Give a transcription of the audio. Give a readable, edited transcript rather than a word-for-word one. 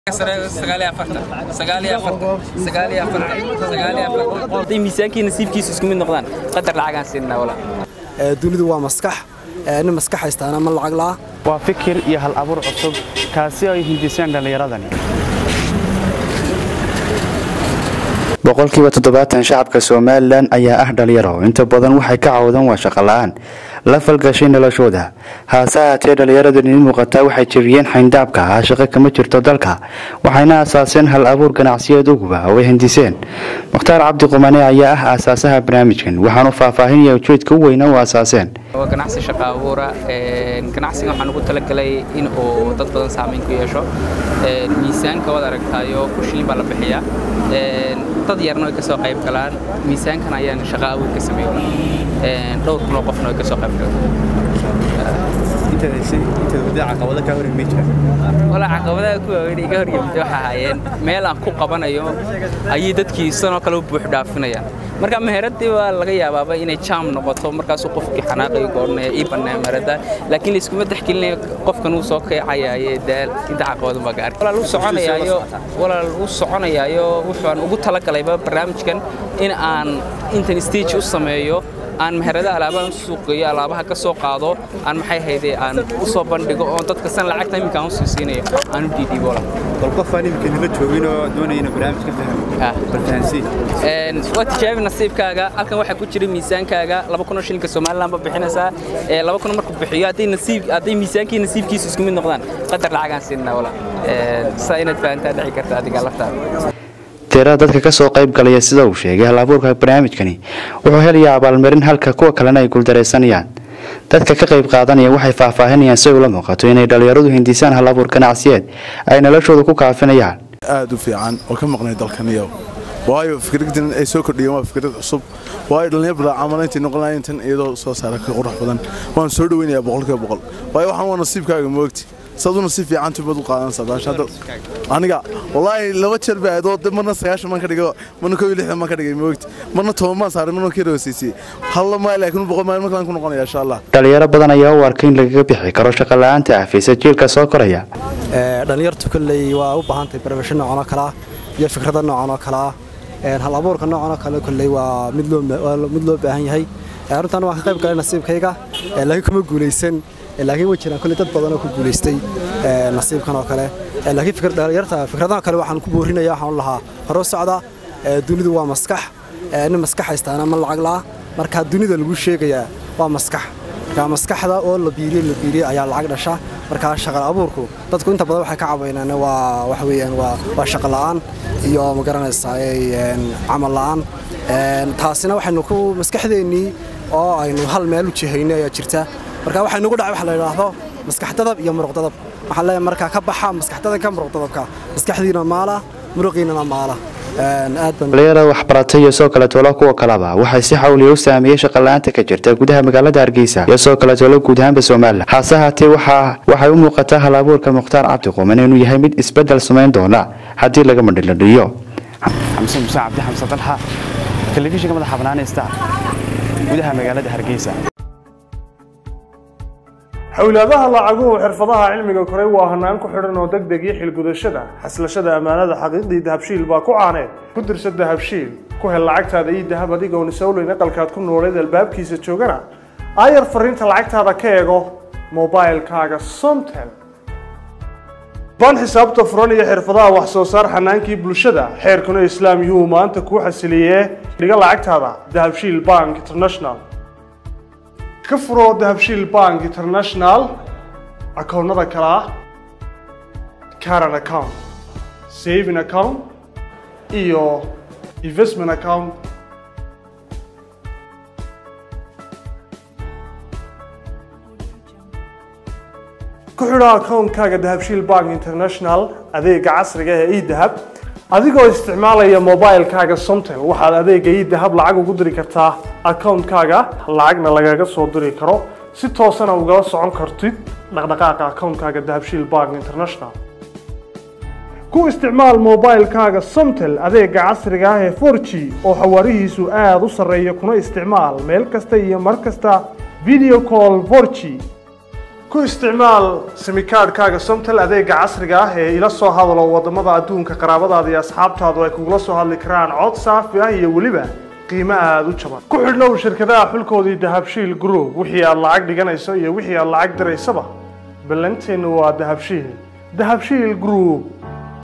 miisaanki nasiibkiisa isku mid noqdaan qadar lacagaan siinna wala dunidu waa maskax in maskax haystaana ma lacag la waa fikir iyo hal abuur cusub kaasi ay hindiseen dhalinyaradani boqolkiiba 70 shacabka Soomaaliland ayaa ah dhalinyaro inta badan waxay ka caawdaan waa shaqo la'aan la falgashay noloshooda haasaatee dhalinyaradu in muuqata waxay jabiyeen xayndaabka shaqo kama jirto dalka waxayna asaaseen hal abuur ganacsiyeed ugu oo ay hindiseen Mukhtaar Cabdi Qumane ayaa ah asaasaha barnaamijkan waxaanu faahfaahinaya ujeedka weyn oo asaaseen ganacsi shaqo abuura ganacsiga waxaan ugu talagalay in uu dad badan saameyn ku yeesho miisaanka wada aragtayo ku shilin baa la bixiyaa dad yarna ay ka soo qayb galaan miisaankan ayaan shaqo abuur ka sameeyay dhowr kun oo qofna ay ka soo qayb galaan inta wada caqabada ka hor imid wala caqabada ku weyn iga hor yimid waxa hayeen meel aan ku qabanayo ayay dadkii sano kale u buux dhaafinayaan marka meheradii waa laga yaabaa inay jam noqoto markaas uu qofkii xanaaqay goornay ii banaa meherada laakiin isku madaxkiilnay qofkan uu soo kacayay daal inta caqabada ma gaar wala uu soconayaayo wuxuu ugu talagalay barnaamijkan in aan intan stage u sameeyo aan meherada alaabaha suuqiyo alaabaha ka soo qaado aan maxay hayday aan u soo bandhigo oo dadka san lacagta imika aan u siinayo aan u diidiyo wala qofka faanimka la joogin oo doonayna barnaamijka fahmo waa tijaabin nasiibkaaga halkan waxa ku jira miisaankaaga 2,000 shilinka Soomaaliland ba bixinaysa 2,000 markuu bixiyo hadii miisaankii nasiibkiisa isku mid noqdaan qadar lacagaan siinna wala saayinad faantaa dhici karta adiga laftaada tirada dadka ka soo qayb galaya sida uu sheegay hal abuurka barnaamijkani wuxuu helayaa abaalmarin halka kuwa kalena ay guuldareysanayaan dadka ka qayb qaadanaya waxay faahfaahinayaan si ula muuqato inay dhalinyaradu hindisaan hal abuur ganacsiyeed ay noloshooda ku kaafinayaan aad u fiican oo ka maqnay dalkaniyo waayo fikirkan ay soo kordhiyeen waa fikrad cusub waayo dhalinyarada camalantii noqonayeen tan iyadoo soo saaray qurux badan waan soo dhaweynayaa 100% waayo waxaan waa nasiibkaaga moogti saduna si fiican tubad u qaadan sabaashada aniga wallahi laba jeer baado marna 9 man ka dhigo marna 16 man ka dhigay moogti marna 10 man saaray marna ka roosisi hal ma laakiin 100 man markaan ku noqonaya insha Allah dhalinyaro badan ayaa u arkay in laga bixi karo shaqo la'aanta afaysa jiilka soo koraya dhalinyartu kulay waa u baahan tahay barnaamij noocan kala iyo fikrado noocan kala hal abuurka noocan kala kulay waa mid loo baahan yahay runtan waan ka qayb galay nasiibkayga laakiin kuma guuleysan laakiin way jiraan kulli dad badan oo ku guuleystay nasiibkan oo kale laakiin fikradaha kale waxaan ku boorinayaa waxaan lahaa horo socda dunidu waa maskax in maskax haystaana ma lacag la marka dunida lagu sheegayaa waa maskax ka maskaxda oo la biiriyo ayaa lacag dhasha marka shaqo abuurku dadku inta badan waxay ka caawinayaan waa wax weeyaan waa shaqo la'aan iyo ma garanaysaa amal la'aan taasina waxaynu ku maskaxdeennii oo aynu hal meel u jihaynay ayaa jirta marka waxa nagu dhacay waxa la yiraahdo maskax dadab iyo muruq dadab waxa la marka ka baxa maskax dadab ka muruq dadabka maskaxdiina maala muruqiina maala dhalinyarada waxbaratay iyo soo kale toolo kuwa kalaba waxay si xawli u saameeyay shaqo la'aanta ka jirta gudaha magaalada Hargeysa iyo soo kale toolo guud ahaan Soomaaliland haasaatee waxay u muuqataa hal abuurka Mukhtaar Cabdi Qumane inuu yahay mid isbedel sameyn doona hadii laga mandhiliyo xamsan Cabdi Xamsa Talha telefishinka madaxa banaanay Star gudaha magaalada Hargeysa hawlaadaha lacaguhu xirfadaha cilmiga koray waa hanaan ku xidhan oo degdeg iyo xilgudashada xaslashada amaanada xaqiiqdii dahabshiil baa ku caaneen ku dirsa dahabshiil ku hel lacagtaada iyo dahab adigoon isawleyn aqalkaad ku nooleed albaabkiisa joogana ayar fariinta lacagtaada ka eego mobilkaaga Somtel baan xisaabta furan iyo xirfadaha wax soo saar xanaankii bulshada xeerkuna islaam yuhu maanta ku xasiliyee dhiga lacagtaada dahabshiil Bank International ka furo dahabshiil Bank International akoonnada kala current account saving account iyo investment account ku xidho akoonkaaga dahabshiil Bank International adeega casriga ah ee dahab adigoo isticmaalaya mobilkaaga Somtel waxaad adeega dahab lacag ugu diri kartaa akoonkaaga lacagna lagaga soo diri karo si toos ah uga socon kartid dhaqdhaqaaqa akoonkaaga dahabshiil Bank International ku isticmaal mobilkaaga Somtel adeega casriga ah ee 4G oo xawaarihiisu aad u sareeyo kuna isticmaal meel kasta iyo mar kasta video call 4G ku isticmaal simikaadhkaaga Somtel adeega casriga ah ee ila soo hadalo wadamada adduunka qaraabadaada iyo asxaabtaadu ay kugula soo hadli karaan cod saafi ah iyo weliba qiimo aad u jaban ku xidhnow shirkadaha xulkoodii dahabshiil group wixii aad lacag dhiganayso iyo wixii aad lacag diraysaba ballanteenu waa dahabshiil group